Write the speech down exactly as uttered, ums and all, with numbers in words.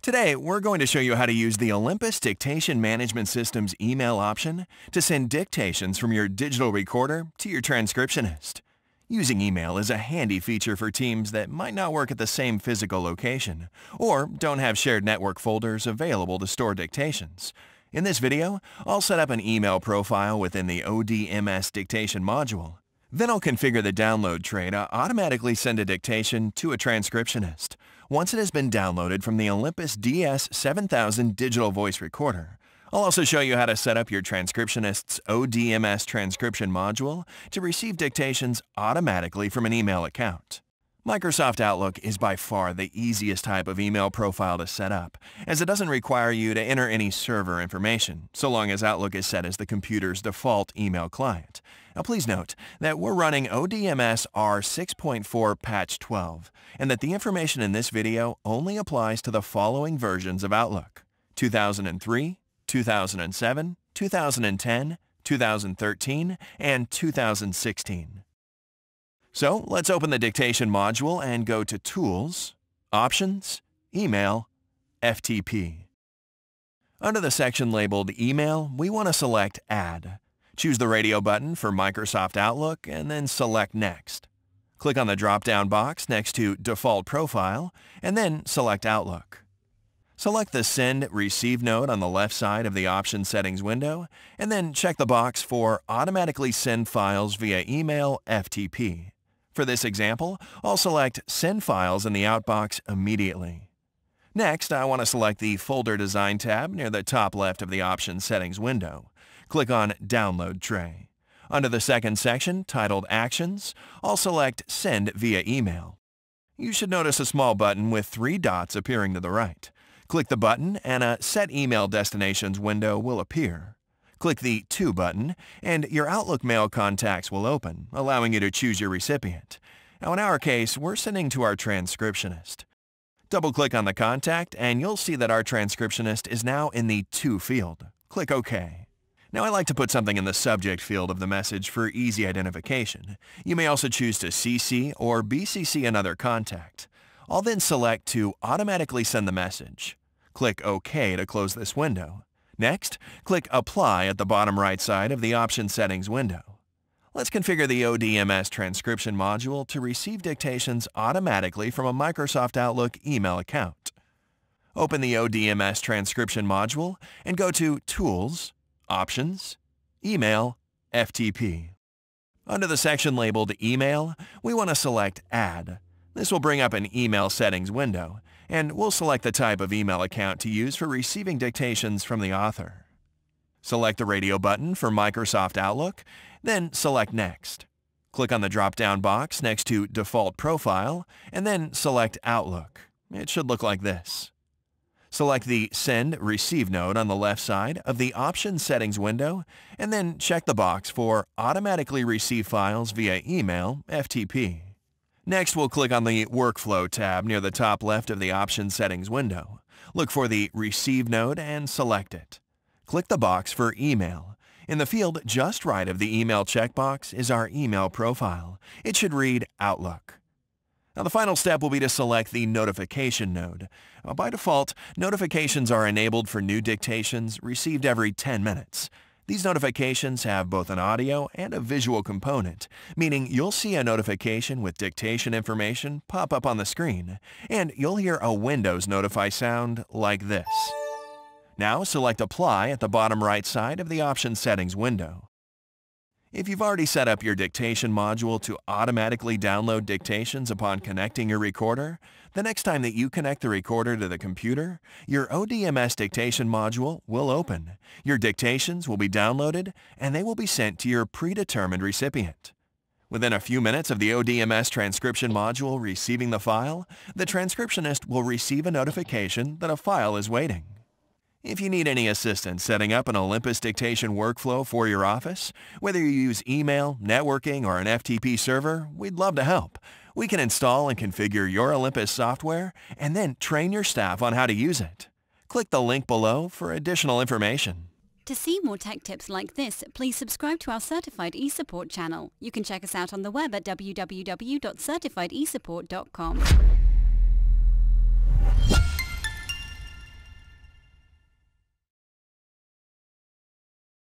Today, we're going to show you how to use the Olympus Dictation Management System's email option to send dictations from your digital recorder to your transcriptionist. Using email is a handy feature for teams that might not work at the same physical location or don't have shared network folders available to store dictations. In this video, I'll set up an email profile within the O D M S Dictation module. Then I'll configure the download tray to automatically send a dictation to a transcriptionist once it has been downloaded from the Olympus D S seven thousand digital voice recorder. I'll also show you how to set up your transcriptionist's O D M S transcription module to receive dictations automatically from an email account. Microsoft Outlook is by far the easiest type of email profile to set up, as it doesn't require you to enter any server information, so long as Outlook is set as the computer's default email client. Now please note that we're running O D M S R six point four patch twelve, and that the information in this video only applies to the following versions of Outlook: two thousand three, two thousand seven, two thousand ten, two thousand thirteen, and two thousand sixteen. So let's open the dictation module and go to Tools, Options, Email, F T P. Under the section labeled Email, we want to select Add. Choose the radio button for Microsoft Outlook and then select Next. Click on the drop-down box next to Default Profile and then select Outlook. Select the Send Receive node on the left side of the Option Settings window and then check the box for Automatically Send Files via Email F T P. For this example, I'll select Send Files in the outbox immediately. Next, I want to select the Folder Design tab near the top left of the Option Settings window. Click on Download Tray. Under the second section, titled Actions, I'll select Send via Email. You should notice a small button with three dots appearing to the right. Click the button and a Set Email Destinations window will appear. Click the To button, and your Outlook mail contacts will open, allowing you to choose your recipient. Now in our case, we're sending to our transcriptionist. Double-click on the contact, and you'll see that our transcriptionist is now in the To field. Click OK. Now I like to put something in the subject field of the message for easy identification. You may also choose to C C or B C C another contact. I'll then select to automatically send the message. Click OK to close this window. Next, click Apply at the bottom right side of the Option Settings window. Let's configure the O D M S transcription module to receive dictations automatically from a Microsoft Outlook email account. Open the O D M S transcription module and go to Tools, Options, Email, F T P. Under the section labeled Email, we want to select Add. This will bring up an email settings window, and we'll select the type of email account to use for receiving dictations from the author. Select the radio button for Microsoft Outlook, then select Next. Click on the drop-down box next to Default Profile, and then select Outlook. It should look like this. Select the Send Receive node on the left side of the Option Settings window, and then check the box for Automatically Receive Files via Email F T P. Next, we'll click on the Workflow tab near the top left of the Option Settings window. Look for the Receive node and select it. Click the box for Email. In the field just right of the Email checkbox is our email profile. It should read Outlook. Now the final step will be to select the Notification node. By default, notifications are enabled for new dictations received every ten minutes. These notifications have both an audio and a visual component, meaning you'll see a notification with dictation information pop up on the screen, and you'll hear a Windows Notify sound like this. Now select Apply at the bottom right side of the Option Settings window. If you've already set up your dictation module to automatically download dictations upon connecting your recorder, the next time that you connect the recorder to the computer, your O D M S dictation module will open. Your dictations will be downloaded, and they will be sent to your predetermined recipient. Within a few minutes of the O D M S transcription module receiving the file, the transcriptionist will receive a notification that a file is waiting. If you need any assistance setting up an Olympus Dictation workflow for your office, whether you use email, networking, or an F T P server, we'd love to help. We can install and configure your Olympus software and then train your staff on how to use it. Click the link below for additional information. To see more tech tips like this, please subscribe to our Certified eSupport channel. You can check us out on the web at w w w dot certified e support dot com.